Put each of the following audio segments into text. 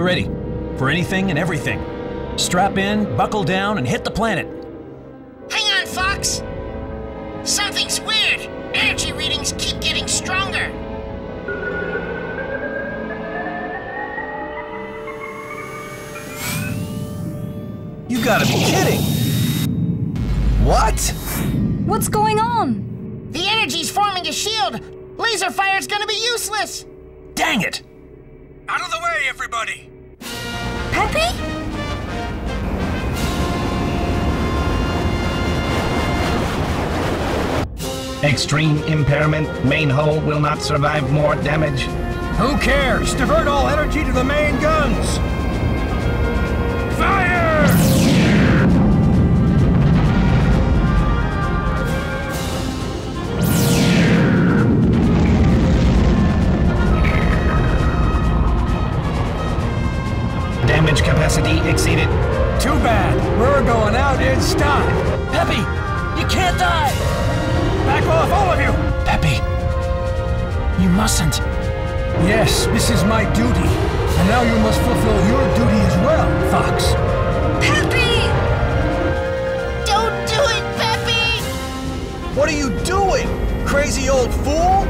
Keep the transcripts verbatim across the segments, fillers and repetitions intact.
ready for anything and everything. Strap in, buckle down, and hit the planet. Hang on, Fox! Something's weird. Energy readings keep getting stronger. You gotta be kidding! What? What's going on? The energy's forming a shield. Laser fire's gonna be useless. Dang it! Out of the way, everybody! Peppy? Extreme impairment. Main hull will not survive more damage. Who cares? Divert all energy to the main guns! Fire! Damage capacity exceeded. Too bad. We're going out in style. Peppy! You can't die! Back off, all of you! Peppy! You mustn't. Yes, this is my duty. And now you must fulfill your duty as well, Fox. Peppy! Don't do it, Peppy! What are you doing, crazy old fool?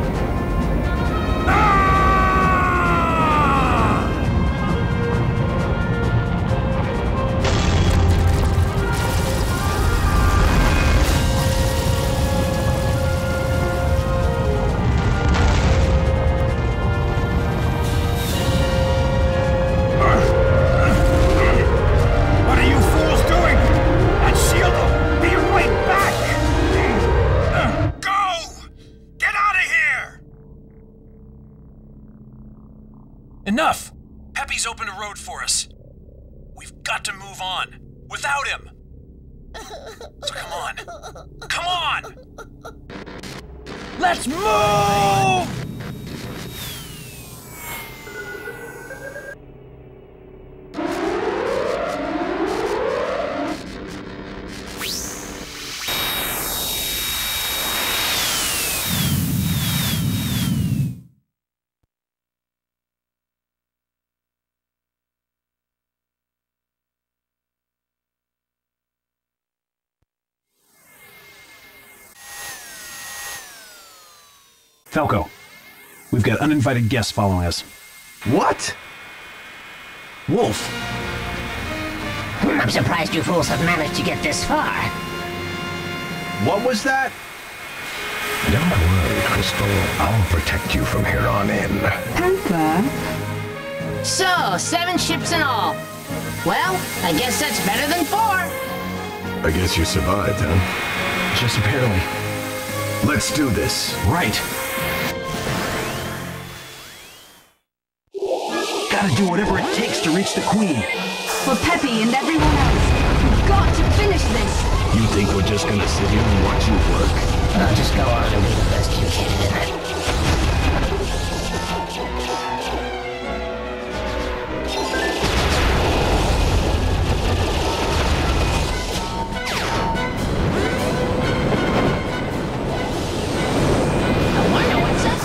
Enough! Peppy's opened a road for us. We've got to move on. Without him. So come on. Come on! Let's move! Falco, we've got uninvited guests following us. What? Wolf! I'm surprised you fools have managed to get this far. What was that? Don't worry, Crystal. I'll protect you from here on in. Panther? So, seven ships in all. Well, I guess that's better than four. I guess you survived, huh? Just barely. Let's do this. Right. Gotta do whatever it takes to reach the Queen. For Peppy and everyone else, we've got to finish this! You think we're just gonna sit here and watch you work? I'll just go on and do the best you can. I wonder what's up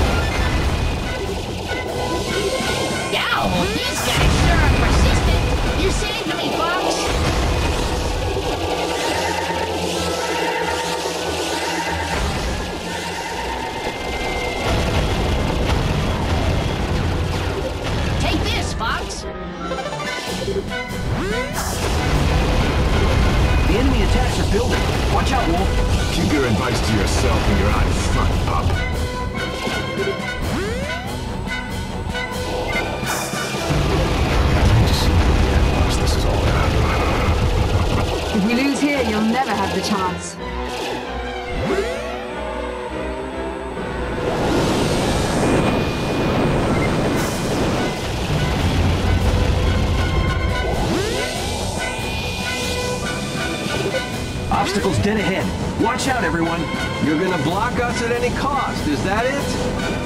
there. Yow, these guys sure are persistent. You saved me, Fox. Take this, Fox. The enemy attacks our building. Watch out, Wolf. Keep your advice to yourself and you're out in front, pup. This is all If we lose here, you'll never have the chance. Obstacles dead ahead. Watch out, everyone. You're gonna block us at any cost, is that it?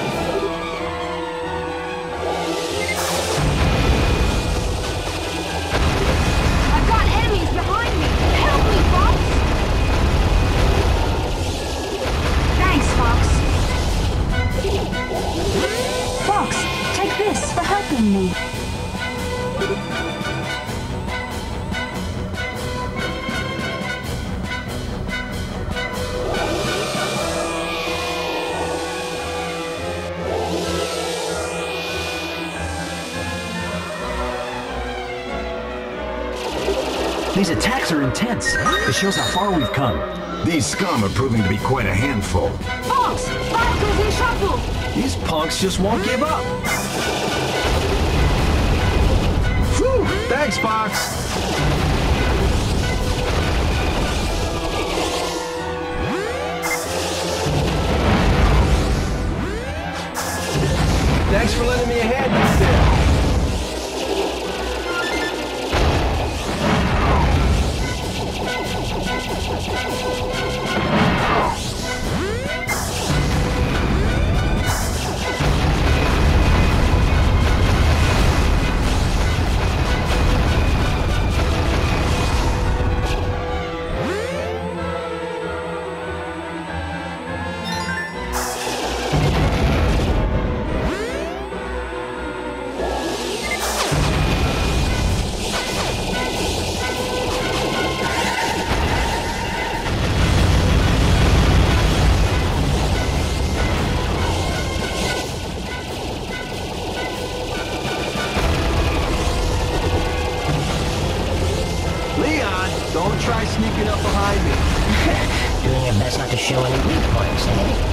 I've got enemies behind me! Help me, Fox! Thanks, Fox. Fox, take this for helping me. These attacks are intense. It shows how far we've come. These scum are proving to be quite a handful. Fox, back goes in trouble. These punks just won't give up. Whew! Thanks, Fox. Thanks for lending me a hand back there. Don't try sneaking up behind me. Doing your best not to show any weak points, eh?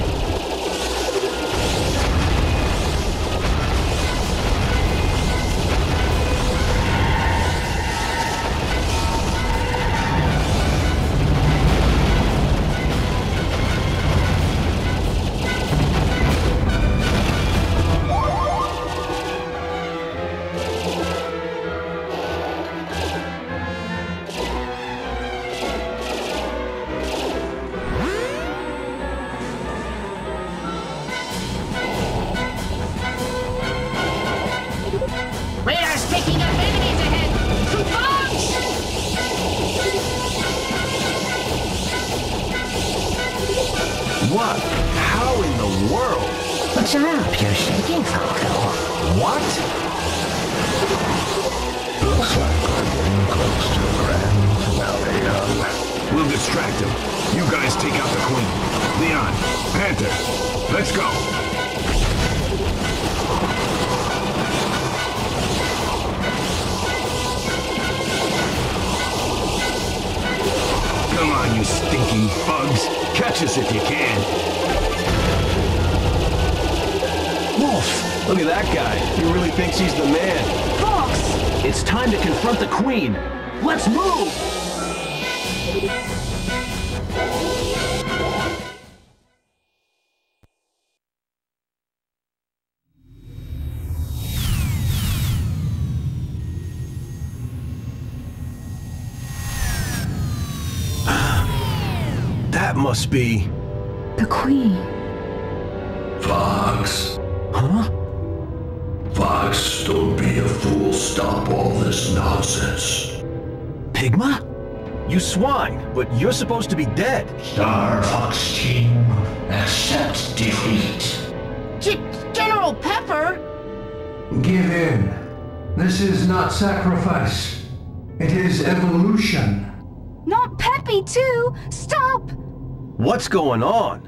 Radar's picking up enemies ahead! Fox! What? How in the world? What's up? You're shaking, Falco. What? Looks like we're getting close to a grand finale, young. We'll distract him. You guys take out the Queen. Leon, Panther, let's go. Come on, you stinking bugs. Catch us if you can. Wolf! Look at that guy. He really thinks he's the man. Fox! It's time to confront the Queen. Let's move! That must be... The Queen. Fox. Huh? Fox, don't be a fool. Stop all this nonsense. Pigma? You swine, but you're supposed to be dead. Star Fox team, accept defeat. G General Pepper? Give in. This is not sacrifice. It is evolution. Not Peppy, too! Stop! What's going on?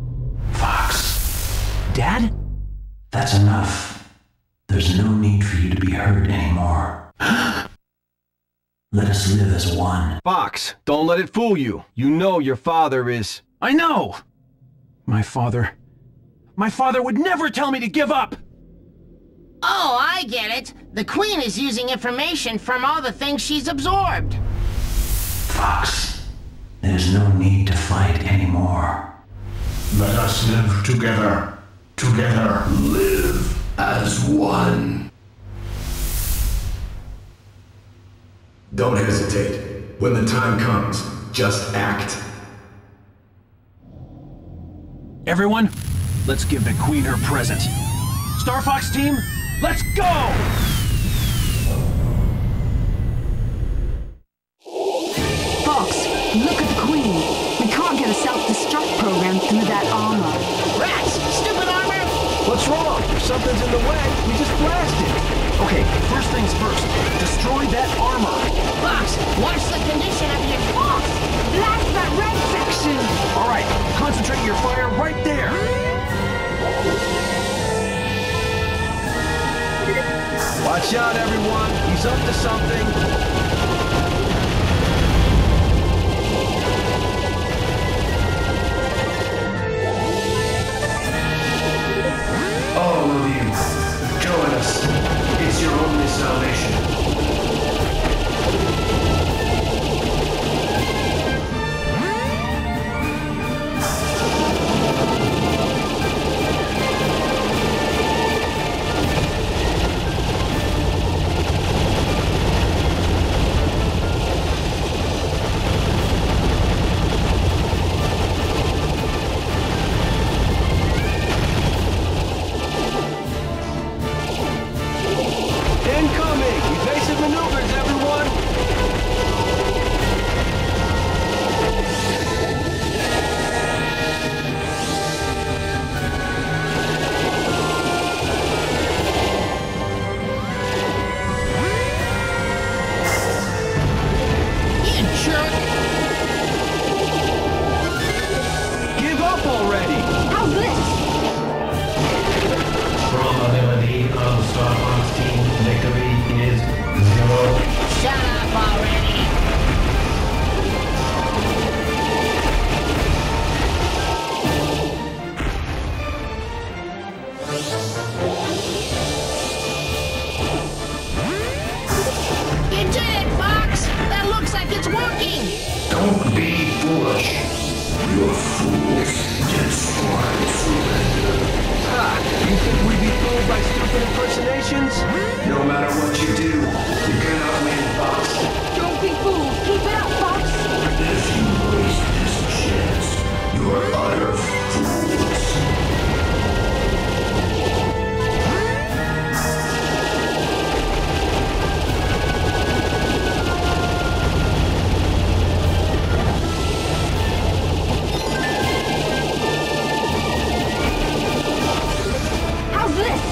Fox. Dad? That's enough. There's no need for you to be hurt anymore. Let us live as one. Fox, don't let it fool you. You know your father is... I know! My father... My father would never tell me to give up! Oh, I get it. The Queen is using information from all the things she's absorbed. Fox, there's no need to fight anymore. Let us live together. Together. Live as one. Don't hesitate. When the time comes, just act. Everyone, let's give the Queen her present. Star Fox team, let's go! Fox, look at the Queen. We can't get a self-destruct program through that armor. Rats! Stupid armor! What's wrong? If something's in the way, we just blast it. Okay, first things first. Destroy that armor. Fox, watch the condition of your... Fox! Blast that red section! All right, concentrate your fire right there. Watch out, everyone. He's up to something. Star Fox team, victory is zero. Shut up already! You did it, Fox! That looks like it's working! Don't be foolish. You're fools. Destroy surrender. Ah, you think we'd be fooled by stupid impersonations? No matter what you do, you cannot win, Fox. Don't be fooled. Keep it up, Fox. If you waste this chance, you're utter fools. How's this?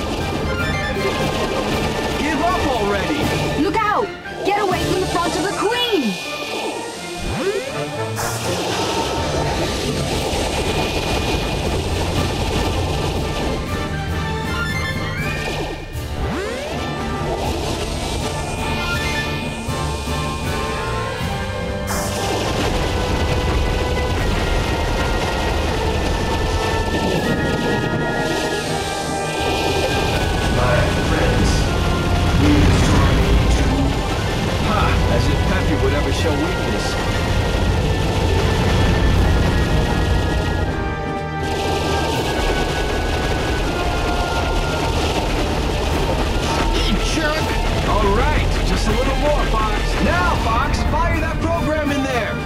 Give up already! Look out! Get away from the front of the Queen! My friends, we destroy me too. Ha! As if Peppy would ever show weakness. You jerk! All right, just a little more, Fox. Now, Fox, fire that program in there!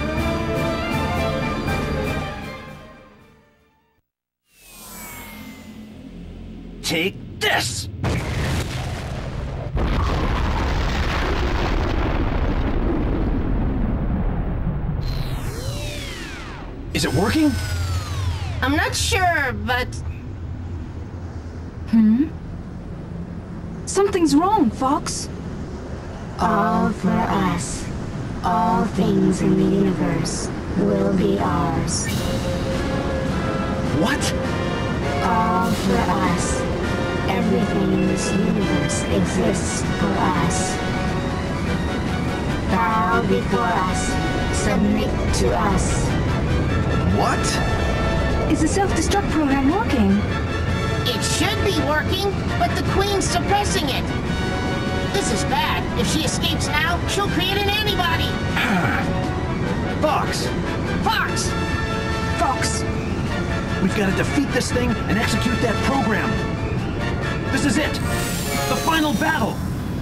Take this! Is it working? I'm not sure, but Hmm? Something's wrong, Fox. All for us. All things in the universe will be ours. What? All for us. Everything in this universe exists for us. Bow before us. Submit to us. What? Is the self-destruct program working? it should be working, but the Queen's suppressing it. This is bad. If she escapes now, she'll create an antibody. Fox! Fox! Fox! We've got to defeat this thing and execute that program. This is it! The final battle!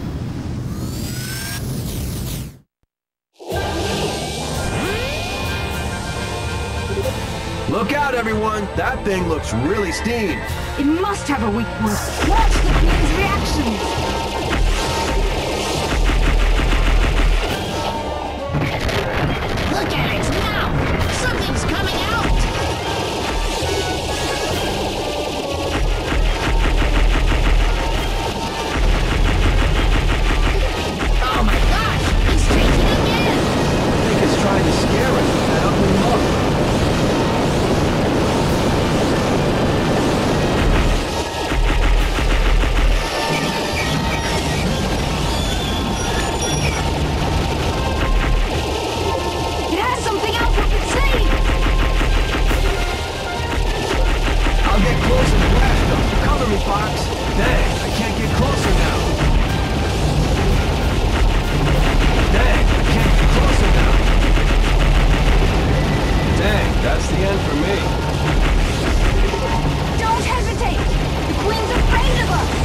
Look out, everyone! That thing looks really steamed. It must have a weak point. Watch the Queen's reactions! Look at its mouth! Something's coming out! Oh my gosh! He's changing again! I think it's trying to scare us with that ugly look. It has something else we can see! I'll get close and blast them. Cover me, Fox. Dang, I can't get closer now. Dang, I can't get closer now. Dang, that's the end for me. Don't hesitate! The Queen's afraid of us!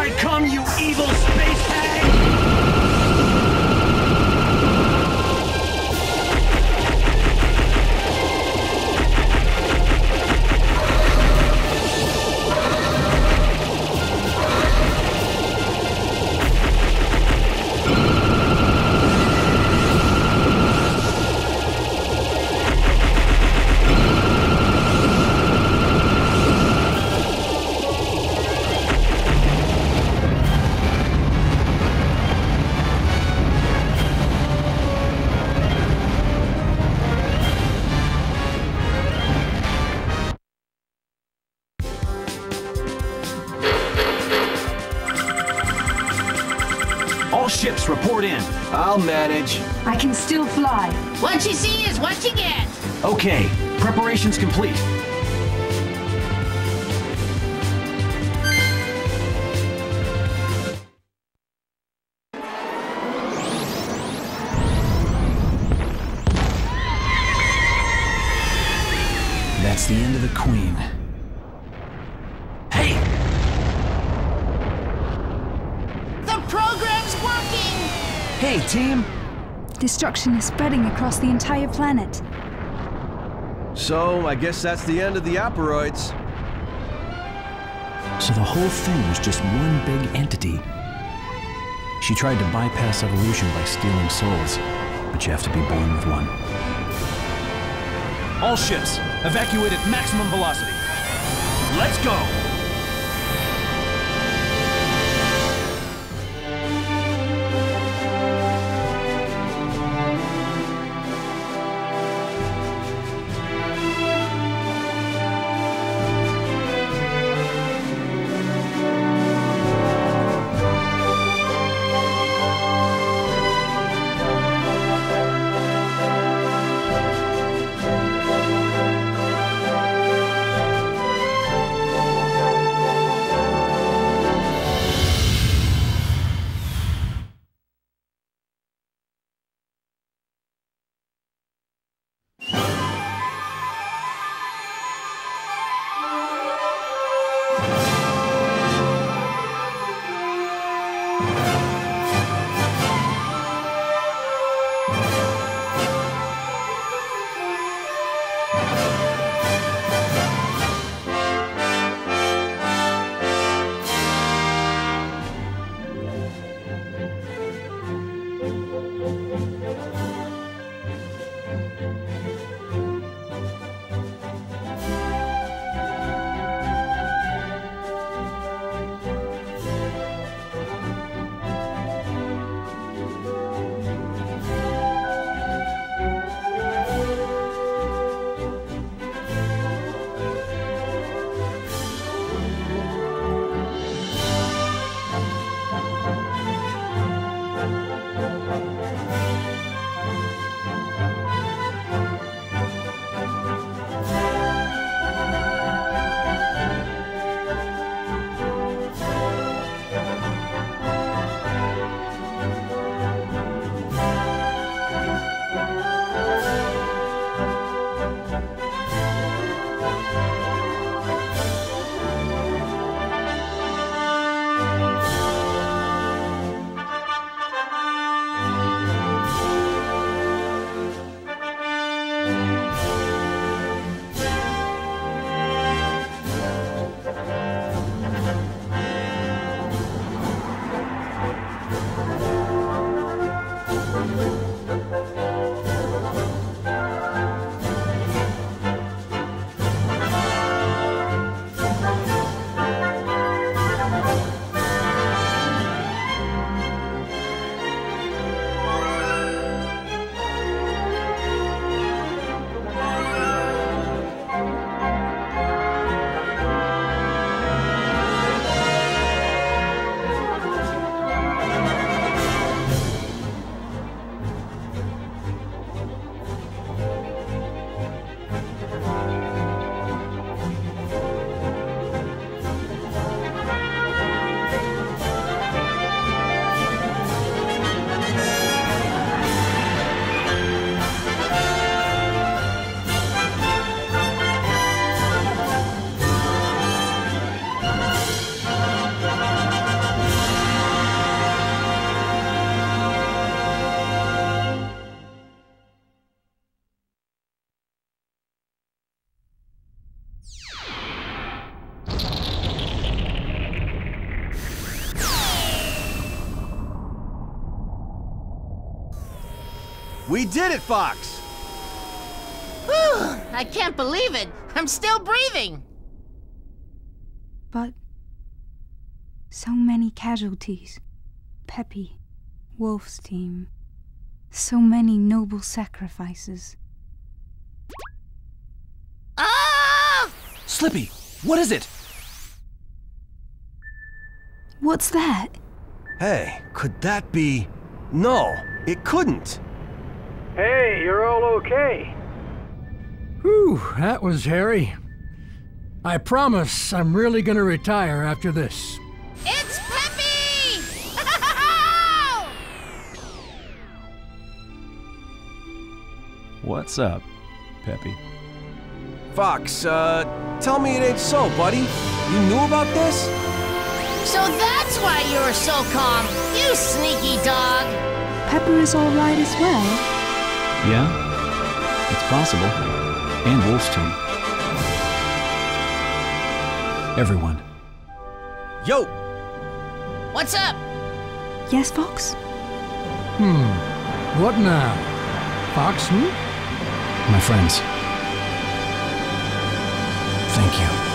I come, you evil space hag! All ships report in. I'll manage. I can still fly. What you see is what you get. Okay, preparations complete. That's the end of the Queen. Hey! The program's working! Hey, team! Destruction is spreading across the entire planet. So, I guess that's the end of the Aperoids. So the whole thing was just one big entity. She tried to bypass evolution by stealing souls, but you have to be born with one. All ships, evacuate at maximum velocity. Let's go! We did it, Fox! Whew, I can't believe it. I'm still breathing. But so many casualties. Peppy, Wolf's team. So many noble sacrifices. Ah! Slippy, what is it? What's that? Hey, could that be... No, it couldn't. Hey, you're all okay. Whew, that was hairy. I promise I'm really gonna retire after this. It's Peppy! What's up, Peppy? Fox, uh, tell me it ain't so, buddy. You knew about this? So that's why you were so calm, you sneaky dog. Pepper is all right as well. Yeah, it's possible. And Wolf's team. Everyone. Yo! What's up? Yes, Fox? Hmm, what now? Fox, hmm? My friends. Thank you.